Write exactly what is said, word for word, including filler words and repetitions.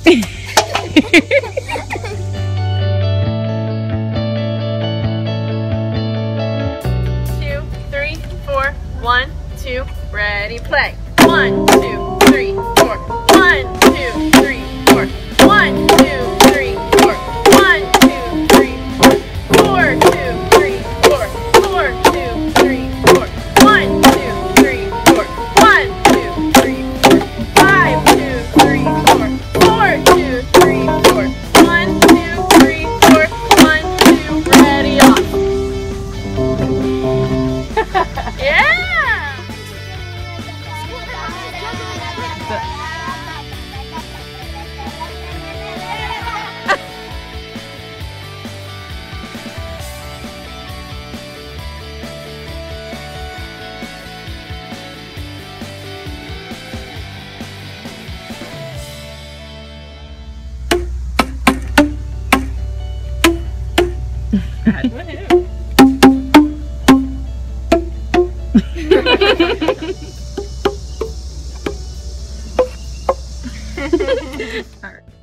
Two, three, four. One, two, ready, play. One, two, three, four. One, two, three, four. One, two, three, four. One, two, three, four. Four, two, three, four. Four, two, three, four. One, two, three, four. One, two, three, four. Five, two, three, four. Four, two, three, four. One, two, three, four. One, two, ready, off. Yeah! All right.